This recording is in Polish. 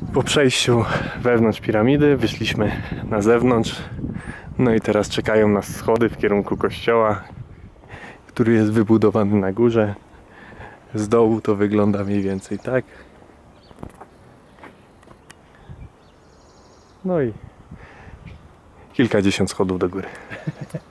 Po przejściu wewnątrz piramidy wyszliśmy na zewnątrz. No i teraz czekają nas schody w kierunku kościoła, który jest wybudowany na górze. Z dołu to wygląda mniej więcej tak. No i kilkadziesiąt schodów do góry.